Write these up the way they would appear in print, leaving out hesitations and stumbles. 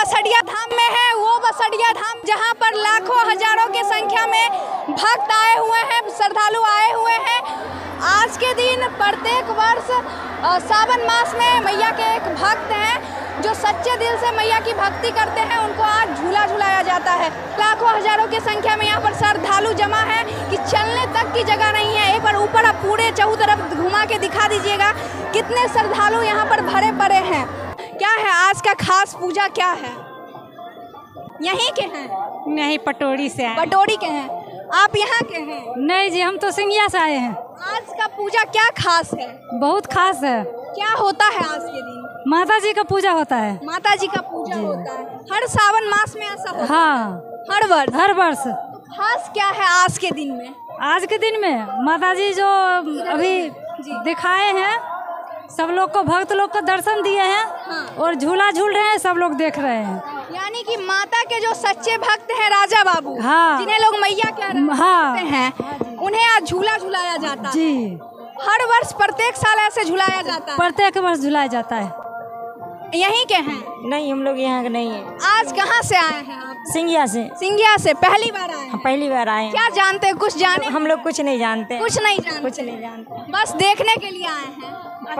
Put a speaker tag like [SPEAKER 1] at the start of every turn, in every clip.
[SPEAKER 1] बसड़िया धाम में है, वो बसड़िया धाम जहां पर लाखों हजारों की संख्या में भक्त आए हुए हैं, श्रद्धालु आए हुए हैं। आज के दिन प्रत्येक वर्ष सावन मास में मैया के एक भक्त हैं जो सच्चे दिल से मैया की भक्ति करते हैं, उनको आज झूला झुलाया जाता है। लाखों हजारों की संख्या में यहाँ पर श्रद्धालु जमा है कि चलने तक की जगह नहीं है। एक बार ऊपर आप पूरे चारों तरफ घुमा के दिखा दीजिएगा कितने श्रद्धालु यहाँ पर भरे पड़े हैं। क्या है आज का खास पूजा, क्या है? यहीं के हैं?
[SPEAKER 2] नहीं, पटोरी से आए।
[SPEAKER 1] पटोरी के हैं? आप यहाँ के हैं?
[SPEAKER 2] नहीं जी, हम तो सिंगिया से आए हैं।
[SPEAKER 1] आज का पूजा क्या खास है?
[SPEAKER 2] बहुत खास है।
[SPEAKER 1] क्या होता है आज के दिन?
[SPEAKER 2] माता जी का पूजा होता है।
[SPEAKER 1] माता जी का पूजा होता है हर सावन मास में, ऐसा होता है?
[SPEAKER 2] हाँ,
[SPEAKER 1] हर वर्ष।
[SPEAKER 2] तो
[SPEAKER 1] खास क्या है आज के दिन में?
[SPEAKER 2] आज के दिन में माता जी जो अभी दिखाए हैं, सब लोग को, भक्त लोग को दर्शन दिए हैं।
[SPEAKER 1] हाँ।
[SPEAKER 2] और झूला झूल रहे हैं, सब लोग देख रहे हैं।
[SPEAKER 1] यानी कि माता के जो सच्चे भक्त हैं राजा बाबू,
[SPEAKER 2] हाँ,
[SPEAKER 1] जिन्हें लोग मैया कहते हैं, उन्हें आज झूला झुलाया जाता है
[SPEAKER 2] जी।
[SPEAKER 1] हर वर्ष, प्रत्येक साल ऐसे झुलाया जाता है?
[SPEAKER 2] प्रत्येक वर्ष झुलाया जाता है।
[SPEAKER 1] यहीं के हैं?
[SPEAKER 3] नहीं, हम लोग यहाँ के नहीं है।
[SPEAKER 1] आज कहाँ से आए हैं आप?
[SPEAKER 3] सिंगिया से।
[SPEAKER 1] सिंगिया से पहली बार आए हैं?
[SPEAKER 3] पहली बार आए हैं।
[SPEAKER 1] क्या जानते हैं, कुछ जाने?
[SPEAKER 3] हम लोग कुछ नहीं जानते।
[SPEAKER 1] कुछ नहीं जानते?
[SPEAKER 3] कुछ नहीं जानते,
[SPEAKER 1] बस देखने के लिए आए हैं।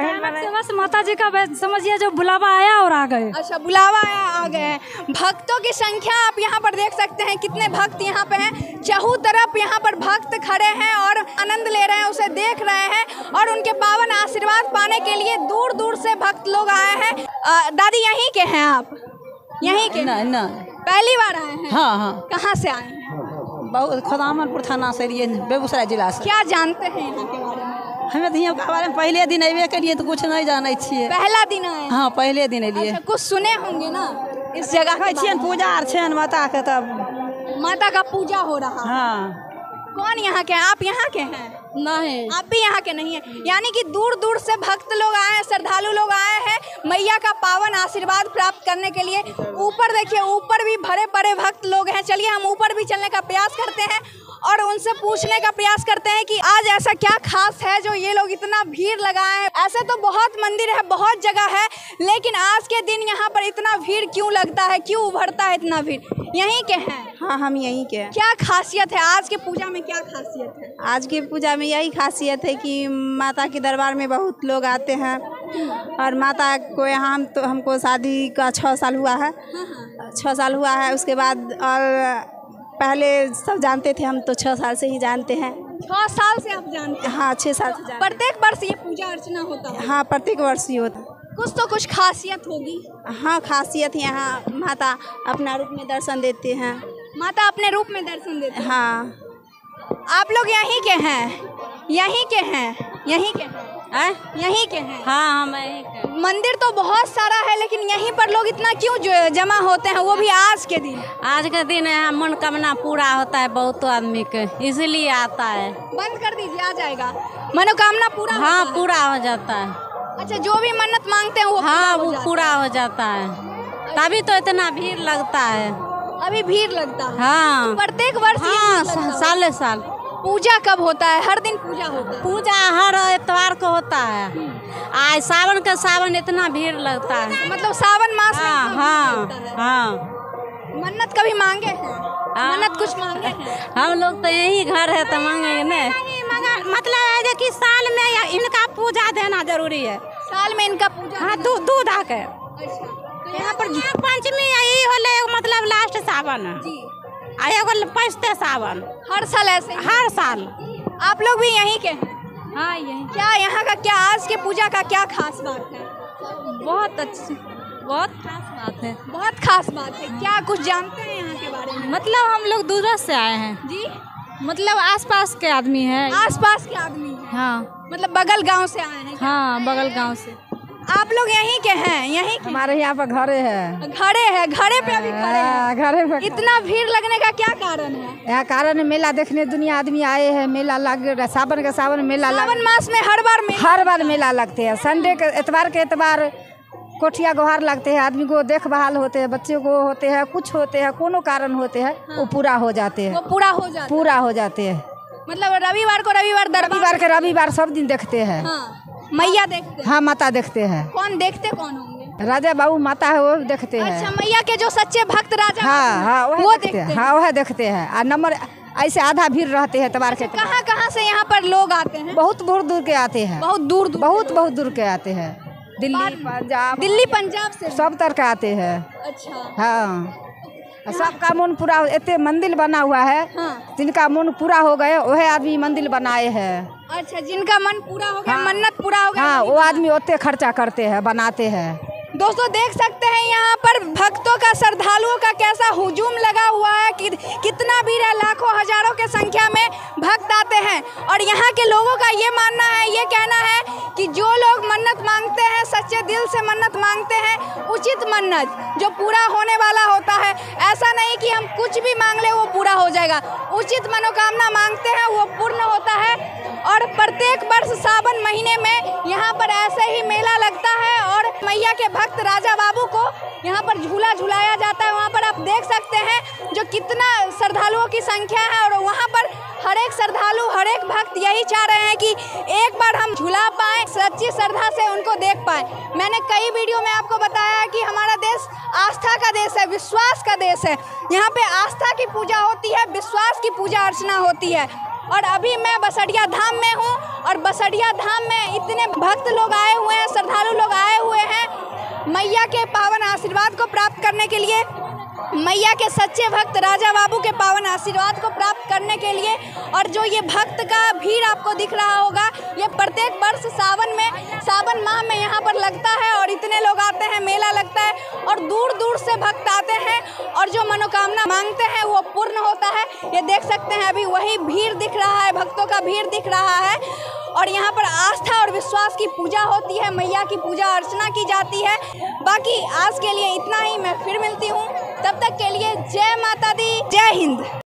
[SPEAKER 2] बस माता जी का समझिए जो बुलावा आया और आ गए।
[SPEAKER 1] अच्छा, बुलावा आया, आ गए। भक्तों की संख्या आप यहाँ पर देख सकते हैं, कितने भक्त यहाँ पे हैं। चारों तरफ यहाँ पर भक्त खड़े हैं और आनंद ले रहे हैं, उसे देख रहे हैं और उनके पावन आशीर्वाद पाने के लिए दूर दूर से भक्त लोग आए हैं। दादी यहीं के हैं आप? यहीं के?
[SPEAKER 4] ना,
[SPEAKER 1] पहली बार आए हैं?
[SPEAKER 4] हाँ।
[SPEAKER 1] कहाँ से आए हैं?
[SPEAKER 4] बहुत खुदामनपुर थाना से, बेगूसराय जिला से।
[SPEAKER 1] क्या जानते हैं यहाँ के बारे में?
[SPEAKER 4] हमें तो यहाँ के बारे में पहले दिन अबे करिए तो कुछ नहीं जाने छिए।
[SPEAKER 1] पहला दिन आए?
[SPEAKER 4] हाँ, पहले दिन अलिए।
[SPEAKER 1] अच्छा, कुछ सुने होंगे ना इस जगह के?
[SPEAKER 4] पूजा अर्चन माता के, तब
[SPEAKER 1] माता का पूजा हो रहा है।
[SPEAKER 4] हाँ।
[SPEAKER 1] कौन यहाँ के हैं? आप यहाँ के हैं?
[SPEAKER 4] नहीं,
[SPEAKER 1] आप भी यहाँ के नहीं हैं। यानी कि दूर दूर से भक्त लोग आए हैं, श्रद्धालु लोग आए हैं मैया का पावन आशीर्वाद प्राप्त करने के लिए। ऊपर देखिए, ऊपर भी भरे पड़े भक्त लोग हैं। चलिए हम ऊपर भी चलने का प्रयास करते हैं और उनसे पूछने का प्रयास करते हैं कि आज ऐसा क्या खास है जो ये लोग इतना भीड़ लगाए हैं। ऐसे तो बहुत मंदिर है, बहुत जगह है, लेकिन आज के दिन यहाँ पर इतना भीड़ क्यों लगता है, क्यों उभरता है इतना भीड़? यहीं के हैं?
[SPEAKER 4] हाँ, हम यहीं के हैं।
[SPEAKER 1] क्या खासियत है आज के पूजा में? क्या खासियत है
[SPEAKER 4] आज की पूजा में? यही खासियत है कि माता के दरबार में बहुत लोग आते हैं और माता को यहाँ हमको शादी का 6 साल हुआ है। 6 साल हुआ है। उसके बाद और पहले सब जानते थे, हम तो 6 साल से ही जानते हैं।
[SPEAKER 1] 6 साल से आप जानते हैं?
[SPEAKER 4] हाँ, 6 साल से जानते।
[SPEAKER 1] प्रत्येक वर्ष ये पूजा अर्चना होता है?
[SPEAKER 4] हाँ, प्रत्येक वर्ष ही होता है।
[SPEAKER 1] कुछ तो कुछ खासियत होगी।
[SPEAKER 4] हाँ, खासियत यहाँ माता अपना रूप में दर्शन देते हैं।
[SPEAKER 1] माता अपने रूप में दर्शन देते हैं?
[SPEAKER 4] हाँ।
[SPEAKER 1] आप लोग यहीं के हैं? यहीं के हैं? यहीं के हैं? यहीं के हैं?
[SPEAKER 2] हाँ, हम यहीं के।
[SPEAKER 1] मंदिर तो बहुत सारा है, लेकिन यहीं पर लोग इतना क्यों जमा होते हैं, वो भी आज के दिन?
[SPEAKER 2] आज के दिन यहाँ मनोकामना पूरा होता है बहुत आदमी के, इसलिए आता है।
[SPEAKER 1] बंद कर दीजिए, आ जाएगा। मनोकामना पूरा?
[SPEAKER 2] हाँ, पूरा हो जाता है।
[SPEAKER 1] अच्छा, जो भी मन्नत मांगते हैं वो?
[SPEAKER 2] हाँ, वो पूरा हो जाता है, तभी तो इतना भीड़ लगता है।
[SPEAKER 1] अभी भीड़ लगता है?
[SPEAKER 2] हाँ,
[SPEAKER 1] प्रत्येक वर्ष?
[SPEAKER 2] हाँ, साले साल।
[SPEAKER 1] पूजा कब होता है? हर दिन पूजा होता है?
[SPEAKER 2] पूजा हर इतवार को होता है। आज सावन का सावन इतना भीड़ लगता है,
[SPEAKER 1] मतलब सावन मास में?
[SPEAKER 2] हाँ, हाँ।
[SPEAKER 1] मन्नत कभी मांगे हैं? मन्नत कुछ मांगे हैं?
[SPEAKER 2] हम लोग तो यही घर है तो मांगेंगे नहीं, मगर मतलब है कि साल में इनका पूजा देना जरूरी है।
[SPEAKER 1] साल में इनका पूजा?
[SPEAKER 2] हाँ, दूध आके।
[SPEAKER 1] अच्छा, तो
[SPEAKER 2] यहाँ पर पंचमी यही होले, मतलब लास्ट सावन
[SPEAKER 1] जी,
[SPEAKER 2] एगो पैसते सावन।
[SPEAKER 1] हर साल ऐसे?
[SPEAKER 2] हर साल।
[SPEAKER 1] आप लोग भी यहीं के हैं?
[SPEAKER 2] हाँ, यही।
[SPEAKER 1] क्या यहाँ का, क्या आज के पूजा का क्या खास बात है?
[SPEAKER 2] बहुत अच्छी, बहुत खास बात है।
[SPEAKER 1] बहुत खास बात है। क्या कुछ जानते हैं यहाँ के बारे में?
[SPEAKER 2] मतलब हम लोग दूर से आए हैं
[SPEAKER 1] जी,
[SPEAKER 2] मतलब आसपास के आदमी हैं।
[SPEAKER 1] आसपास के आदमी हैं?
[SPEAKER 2] हाँ,
[SPEAKER 1] मतलब बगल गांव से आए हैं?
[SPEAKER 2] हाँ, बगल गांव से।
[SPEAKER 1] आप लोग यहीं के हैं? यहीं के?
[SPEAKER 4] हमारे यहाँ पर घरे है।
[SPEAKER 1] घरे है? घरे पे अभी खड़े हैं?
[SPEAKER 4] घरे पे।
[SPEAKER 1] इतना भीड़ लगने का क्या कारण है?
[SPEAKER 4] यहाँ कारण मेला देखने दुनिया आदमी आए हैं। मेला लग रहा, सावन का सावन मेला लग।
[SPEAKER 1] सावन मास में हर बार मेला लगते हैं। संडे के एतवार कोठिया गोहार लगते हैं, आदमी को देखभाल होते हैं, बच्चे को होते हैं, कुछ होते हैं, कोनो कारण होते हैं। हाँ। वो पूरा हो जाते हैं। वो पूरा हो जाते हैं। मतलब रविवार को रविवार
[SPEAKER 4] सब दिन देखते हैं।
[SPEAKER 1] हाँ, मैया देखते हैं?
[SPEAKER 4] हाँ, माता देखते हैं।
[SPEAKER 1] कौन देखते, कौन होंगे?
[SPEAKER 5] राजा बाबू माता है वो देखते हैं।
[SPEAKER 1] अच्छा, मैया के जो सच्चे भक्त राजा
[SPEAKER 5] हाँ हाँ
[SPEAKER 1] वो
[SPEAKER 5] वह
[SPEAKER 1] देखते हैं।
[SPEAKER 5] हाँ वह देखते हैं। और नंबर ऐसे आधा भीड़ रहते हैं तबार के।
[SPEAKER 1] कहाँ कहाँ से यहाँ पर लोग आते हैं?
[SPEAKER 5] बहुत दूर दूर के आते हैं।
[SPEAKER 1] बहुत दूर दूर
[SPEAKER 5] बहुत दूर के आते हैं। दिल्ली
[SPEAKER 1] पंजाब से।
[SPEAKER 5] सब तरह के आते हैं।
[SPEAKER 1] अच्छा।
[SPEAKER 5] हाँ सबका मन पूरा इतने मंदिर बना हुआ है।
[SPEAKER 1] हाँ।
[SPEAKER 5] जिनका मन पूरा हो गए वह आदमी मंदिर बनाए हैं।
[SPEAKER 1] अच्छा, जिनका मन पूरा हो गया,
[SPEAKER 5] हाँ।
[SPEAKER 1] मन्नत पूरा हो गया।
[SPEAKER 5] हाँ वो आदमी उतने खर्चा करते हैं बनाते हैं।
[SPEAKER 1] दोस्तों देख सकते हैं यहाँ पर भक्तों का, श्रद्धालुओं का कैसा हुजूम लगा हुआ है कि कितना भीड़ है, लाखों हजारों के संख्या में भक्त आते हैं। और यहाँ के लोगों का ये मानना है, ये कहना है कि जो लोग मन्नत मांगते हैं, सच्चे दिल से मन्नत मांगते हैं, उचित मन्नत जो पूरा होने वाला होता है। ऐसा नहीं कि हम कुछ भी मांग ले वो पूरा हो जाएगा। उचित मनोकामना मांगते हैं वो पूर्ण होता है। और प्रत्येक वर्ष सावन महीने में यहाँ पर ऐसे ही मेला लगता है और मैया के भक्त राजा बाबू को यहाँ पर झूला झुलाया जाता है। वहाँ पर आप देख सकते हैं जो कितना श्रद्धालुओं की संख्या है और वहाँ पर हर एक श्रद्धालु, हर एक भक्त यही चाह रहे हैं कि एक बार हम झूला पाएं, सच्ची श्रद्धा से उनको देख पाएं। मैंने कई वीडियो में आपको बताया है कि हमारा देश आस्था का देश है, विश्वास का देश है। यहाँ पे आस्था की पूजा होती है, विश्वास की पूजा अर्चना होती है। और अभी मैं बसड़िया धाम में हूँ और बसड़िया धाम में इतने भक्त लोग आए हुए हैं, श्रद्धालु लोग आए हुए हैं मैया के पावन आशीर्वाद को प्राप्त करने के लिए, मैया के सच्चे भक्त राजा बाबू के पावन आशीर्वाद को प्राप्त करने के लिए। और जो ये भक्त का भीड़ आपको दिख रहा होगा, ये प्रत्येक वर्ष सावन माह में यहाँ पर लगता है और इतने लोग आते हैं, मेला लगता है और दूर दूर से भक्त आते हैं और जो मनोकामना मांगते हैं वो पूर्ण होता है। ये देख सकते हैं अभी वही भीड़ दिख रहा है, भक्तों का भीड़ दिख रहा है। और यहाँ पर आस्था और विश्वास की पूजा होती है, मैया की पूजा अर्चना की जाती है। बाकी आज के लिए इतना ही, मैं फिर मिलती हूँ, तब तक के लिए जय माता दी, जय हिंद।